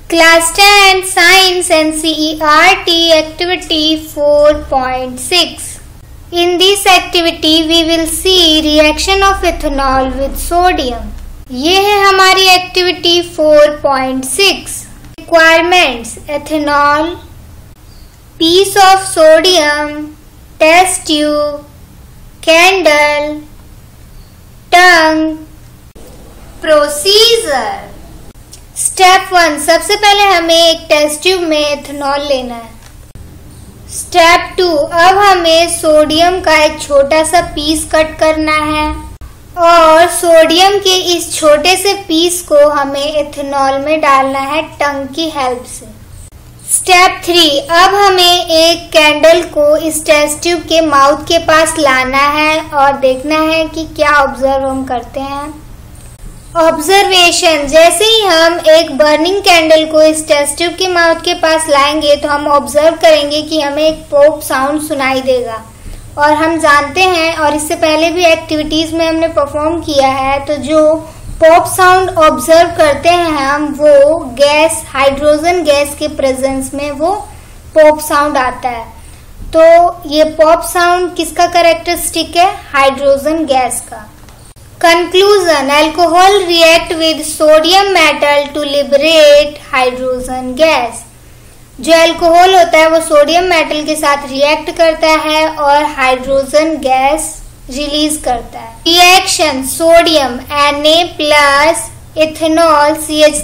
Class 10 Science NCERT Activity 4.6. In this activity we will see reaction of ethanol with sodium. ये है हमारी activity 4.6. Requirements: ethanol, piece of sodium, test tube, candle, tongue. Procedure. Step 1, सबसे पहले हमें एक test tube में ethanol लेना है। स्टेप 2, अब हमें सोडियम का एक छोटा सा पीस कट करना है और सोडियम के इस छोटे से पीस को हमें एथेनॉल में डालना है टंग की हेल्प से। स्टेप 3, अब हमें एक कैंडल को इस टेस्ट ट्यूब के माउथ के पास लाना है और देखना है कि क्या ऑब्जर्व हम करते हैं। ऑब्जर्वेशन: जैसे ही हम एक बर्निंग कैंडल को इस टेस्ट ट्यूब के माउथ के पास लाएंगे तो हम ऑब्जर्व करेंगे कि हमें एक पॉप साउंड सुनाई देगा। और हम जानते हैं और इससे पहले भी एक्टिविटीज में हमने परफॉर्म किया है, तो जो पॉप साउंड ऑब्जर्व करते हैं हम, वो गैस, हाइड्रोजन गैस के प्रेजेंस में वो पॉप साउंड आता है। तो ये पॉप साउंड किसका कैरेक्टरिस्टिक है? हाइड्रोजन गैस का। Conclusion: alcohol react with sodium metal to liberate hydrogen gas. जो अल्कोहल होता है वो सोडियम मेटल के साथ रिएक्ट करता है और हाइड्रोजन गैस रिलीज करता है। Reaction: sodium Na plus ethanol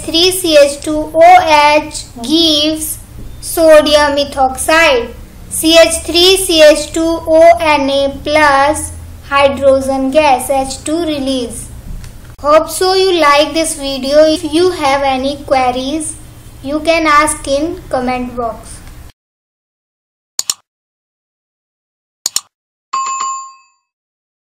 CH3CH2OH gives sodium ethoxide CH3CH2ONa plus hydrogen gas H2 release. Hope so you like this video. If you have any queries, you can ask in comment box.